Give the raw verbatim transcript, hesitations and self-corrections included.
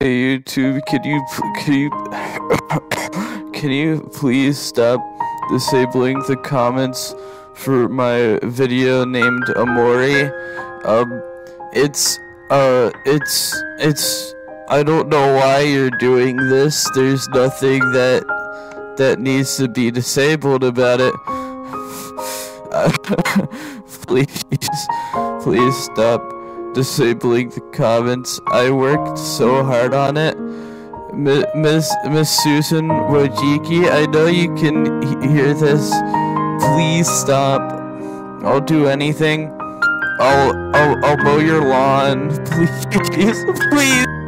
Hey YouTube, can you can you can you please stop disabling the comments for my video named Amori? Um, it's uh, it's it's I don't know why you're doing this. There's nothing that that needs to be disabled about it. Please, please stop disabling the comments. I worked so hard on it. Miss Miss Susan Wojiki, I know you can he hear this. Please stop. I'll do anything. I'll I'll I'll mow your lawn. Please, please.